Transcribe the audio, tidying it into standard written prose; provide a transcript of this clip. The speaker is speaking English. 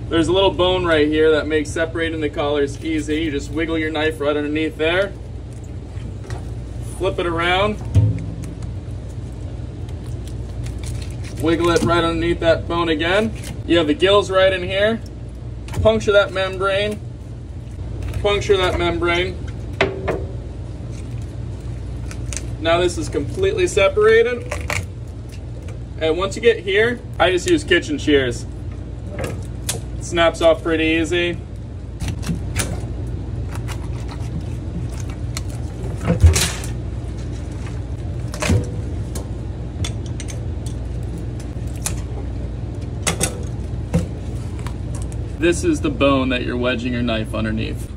There's a little bone right here that makes separating the collars easy. You just wiggle your knife right underneath there. Flip it around. Wiggle it right underneath that bone again. You have the gills right in here. Puncture that membrane. Puncture that membrane. Now this is completely separated. And once you get here, I just use kitchen shears. It snaps off pretty easy. This is the bone that you're wedging your knife underneath.